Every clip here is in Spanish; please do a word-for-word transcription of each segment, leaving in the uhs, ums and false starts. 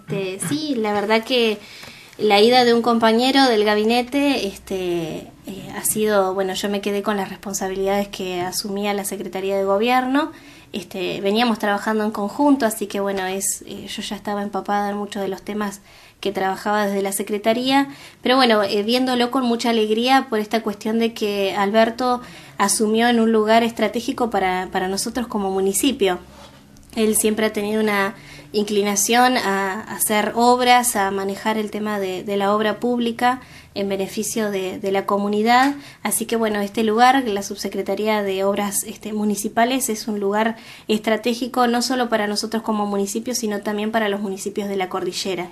Este, sí, la verdad que la ida de un compañero del gabinete este, eh, ha sido, bueno, yo me quedé con las responsabilidades que asumía la Secretaría de Gobierno. Este, veníamos trabajando en conjunto, así que bueno, es, eh, yo ya estaba empapada en muchos de los temas que trabajaba desde la Secretaría, pero bueno, eh, viéndolo con mucha alegría por esta cuestión de que Alberto asumió en un lugar estratégico para, para nosotros como municipio. Él siempre ha tenido una inclinación a hacer obras, a manejar el tema de, de la obra pública en beneficio de, de la comunidad. Así que bueno, este lugar, la Subsecretaría de Obras este, Municipales, es un lugar estratégico no solo para nosotros como municipio, sino también para los municipios de la cordillera.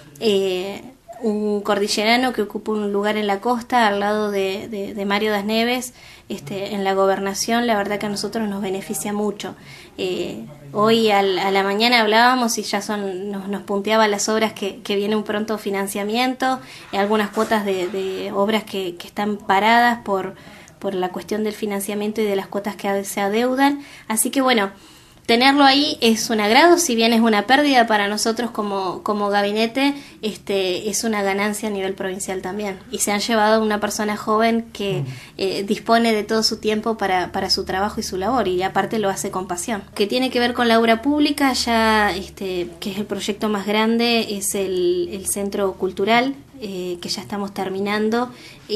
Eh, un cordillerano que ocupa un lugar en la costa al lado de, de, de Mario Das Neves, este, en la gobernación, la verdad que a nosotros nos beneficia mucho. Eh, hoy al, a la mañana hablábamos y ya son nos, nos punteaba las obras que, que viene un pronto financiamiento, eh, algunas cuotas de, de obras que, que están paradas por, por la cuestión del financiamiento y de las cuotas que se adeudan, así que bueno, tenerlo ahí es un agrado, si bien es una pérdida para nosotros como, como gabinete, este, es una ganancia a nivel provincial también. Y se han llevado a una persona joven que eh, dispone de todo su tiempo para, para su trabajo y su labor, y aparte lo hace con pasión. Que tiene que ver con la obra pública, ya este, que es el proyecto más grande, es el, el centro cultural, eh, que ya estamos terminando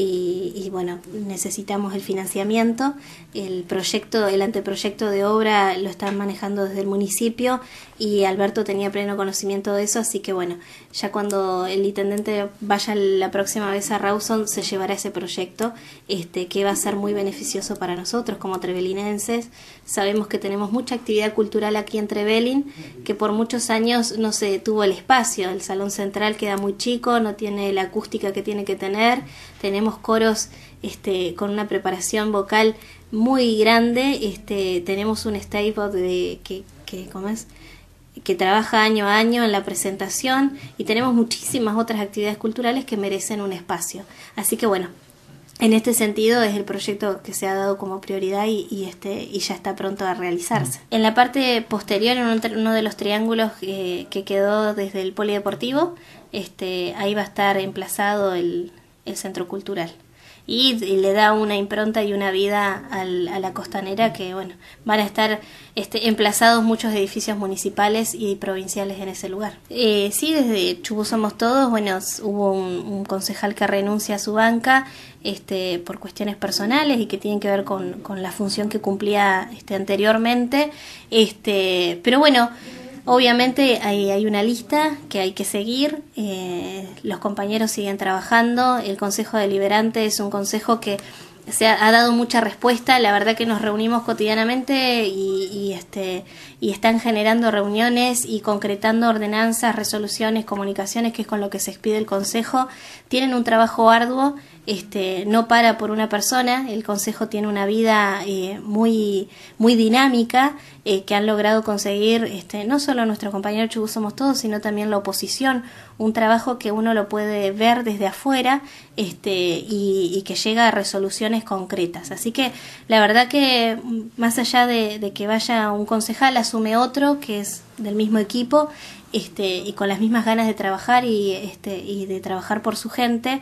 y, y bueno, necesitamos el financiamiento. El proyecto, el anteproyecto de obra lo están manejando desde el municipio y Alberto tenía pleno conocimiento de eso, así que bueno, ya cuando el intendente vaya la próxima vez a Rawson se llevará ese proyecto, este, que va a ser muy beneficioso para nosotros como trevelinenses. Sabemos que tenemos mucha actividad cultural aquí en Trevelin, que por muchos años no se tuvo el espacio. El salón central queda muy chico, no tiene la acústica que tiene que tener, tenemos coros este, con una preparación vocal muy grande, este, tenemos un stable de, que, que, ¿cómo es? que trabaja año a año en la presentación y tenemos muchísimas otras actividades culturales que merecen un espacio. Así que bueno, en este sentido es el proyecto que se ha dado como prioridad y, y, este, y ya está pronto a realizarse. En la parte posterior, en un, uno de los triángulos eh, que quedó desde el polideportivo, este, ahí va a estar emplazado el, el centro cultural. Y, y le da una impronta y una vida al, a la costanera que, bueno, van a estar este, emplazados muchos edificios municipales y provinciales en ese lugar. Eh, sí, desde Chubut Somos Todos, bueno, hubo un, un concejal que renuncia a su banca este, por cuestiones personales y que tienen que ver con, con la función que cumplía este, anteriormente, este, pero bueno, obviamente hay, hay una lista que hay que seguir, eh, los compañeros siguen trabajando, el Consejo Deliberante es un consejo que se ha, ha dado mucha respuesta, la verdad que nos reunimos cotidianamente y, y, este, y están generando reuniones y concretando ordenanzas, resoluciones, comunicaciones, que es con lo que se expide el Consejo. Tienen un trabajo arduo, este, no para por una persona, el Consejo tiene una vida eh, muy, muy dinámica, eh, que han logrado conseguir este, no solo nuestros compañeros Chubut Somos Todos, sino también la oposición, un trabajo que uno lo puede ver desde afuera este, y, y que llega a resoluciones concretas. Así que la verdad que más allá de, de que vaya un concejal, asume otro que es del mismo equipo este, y con las mismas ganas de trabajar y, este, y de trabajar por su gente.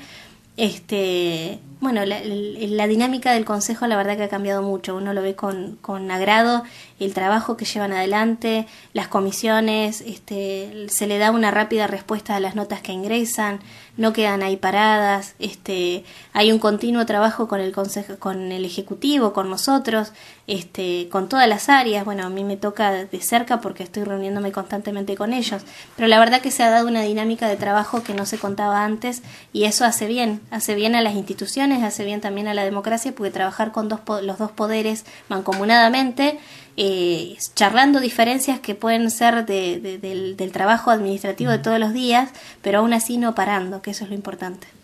Este, bueno, la, la dinámica del Consejo la verdad que ha cambiado mucho, uno lo ve con, con agrado, el trabajo que llevan adelante, las comisiones, este, se le da una rápida respuesta a las notas que ingresan, no quedan ahí paradas, este, hay un continuo trabajo con el consejo, con el Ejecutivo, con nosotros, este, con todas las áreas. Bueno, a mí me toca de cerca porque estoy reuniéndome constantemente con ellos, pero la verdad que se ha dado una dinámica de trabajo que no se contaba antes y eso hace bien, hace bien a las instituciones, hace bien también a la democracia, porque trabajar con dos, los dos poderes mancomunadamente, eh, charlando diferencias que pueden ser de, de, del, del trabajo administrativo de todos los días, pero aún así no parando, que eso es lo importante.